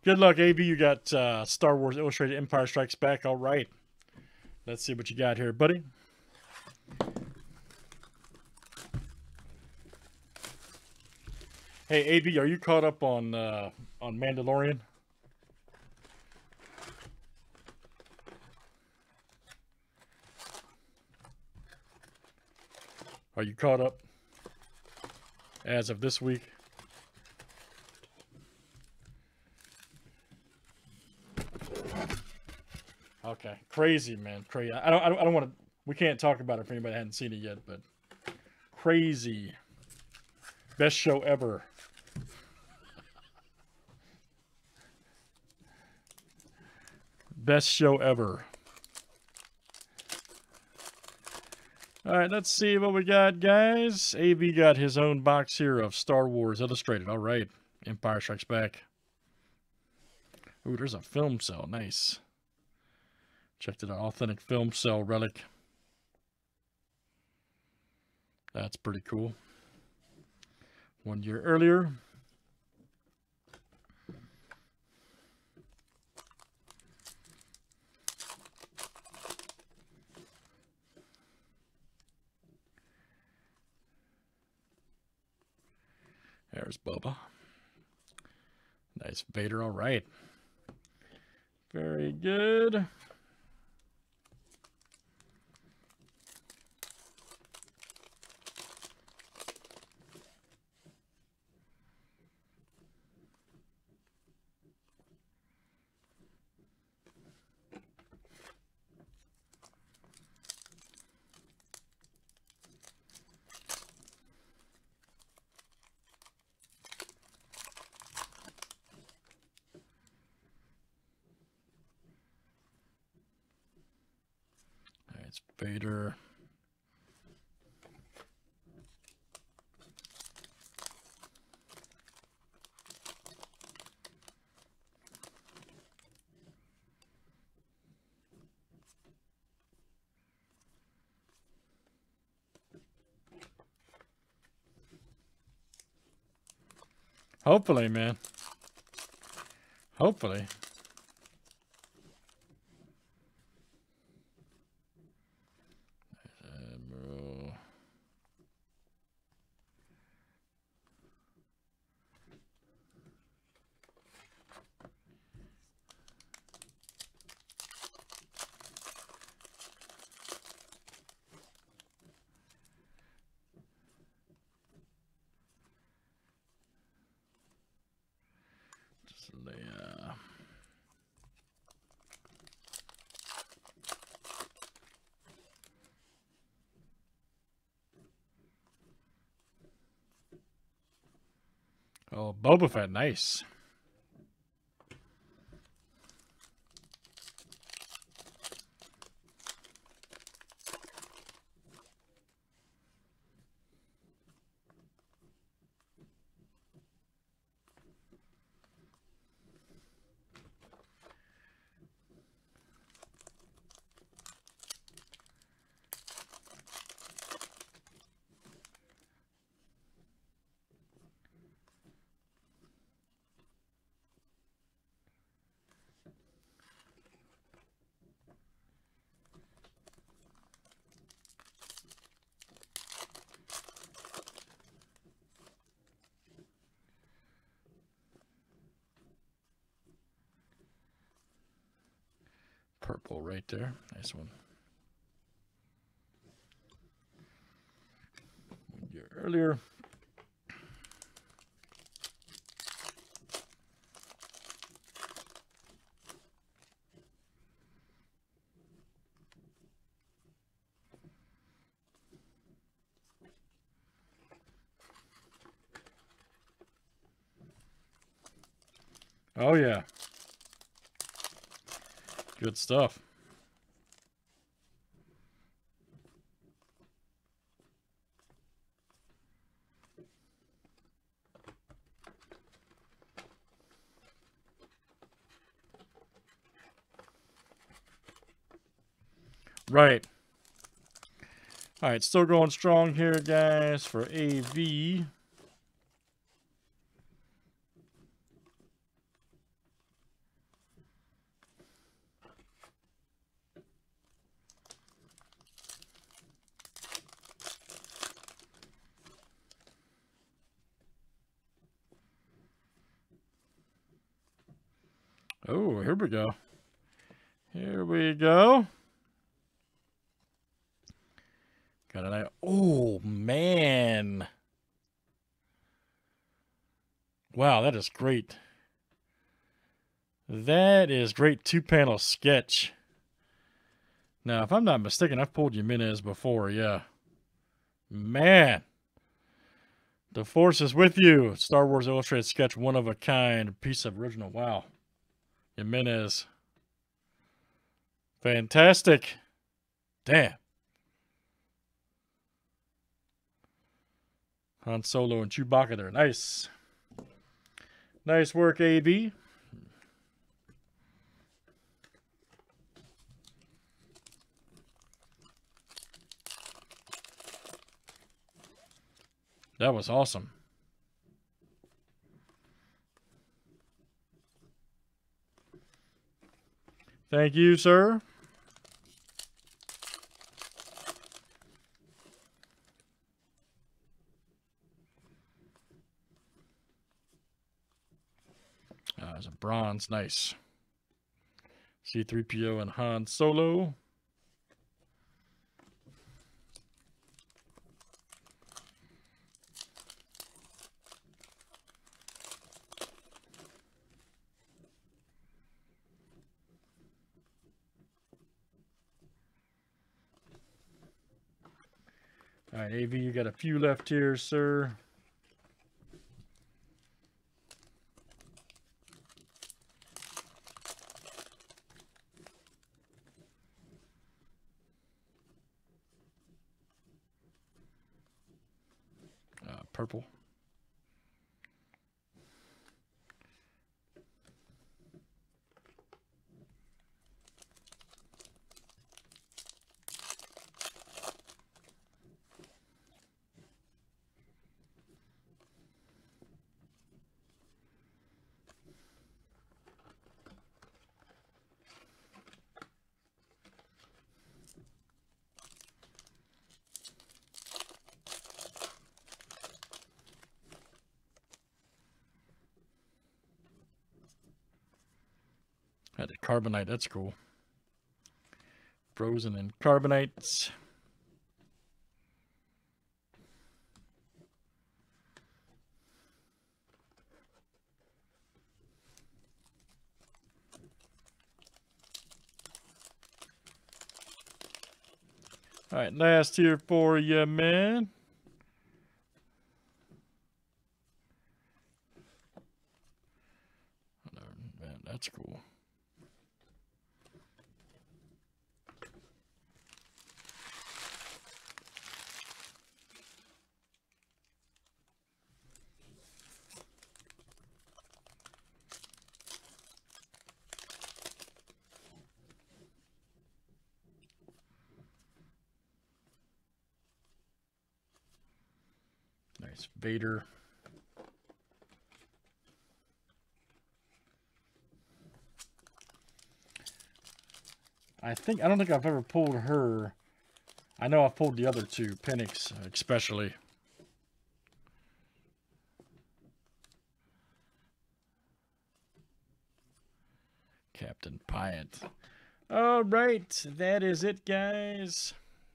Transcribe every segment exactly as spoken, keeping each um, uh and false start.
Good luck, A B. You got uh, Star Wars Illustrated Empire Strikes Back. All right. Let's see what you got here, buddy. Hey, A B, are you caught up on uh, on Mandalorian? Are you caught up as of this week? Okay, crazy, man, crazy. I don't, I don't, I don't want to. We can't talk about it for anybody that hasn't seen it yet, but crazy. Best show ever. Best show ever. All right, let's see what we got, guys. A B got his own box here of Star Wars Illustrated. All right, Empire Strikes Back. Ooh, there's a film cell. Nice. Checked it out. Authentic film cell relic. That's pretty cool. One year earlier. There's Boba. Nice Vader. All right. Very good. It's Vader. Hopefully, man. Hopefully. Leia. Oh, Boba Fett, nice. Purple right there. Nice one. One year earlier. Oh, yeah. Good stuff. Right. All right, still going strong here, guys, for A V. Oh, here we go. Here we go. Got an eye. Oh, man. Wow, that is great. That is great two-panel sketch. Now, if I'm not mistaken, I've pulled Jimenez before, yeah. Man. The Force is with you. Star Wars Illustrated sketch, one of a kind, piece of original. Wow. Jimenez. Fantastic. Damn. Han Solo and Chewbacca there. Nice. Nice work, A B. That was awesome. Thank you, sir. Uh, there's a bronze. Nice. C three P O and Han Solo. All right, A V, you got a few left here, sir. Uh, purple. Had the carbonite, that's cool. Frozen in carbonites. All right, last here for you, man. Man, that's cool. Nice Vader. I think, I don't think I've ever pulled her. I know I've pulled the other two, Penix especially. Captain Pyant. All right, that is it, guys.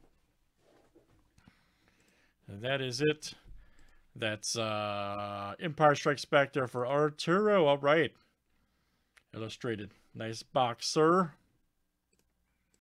That is it. That's uh, Empire Strikes Back there for Arturo. All right. Illustrated. Nice box, sir.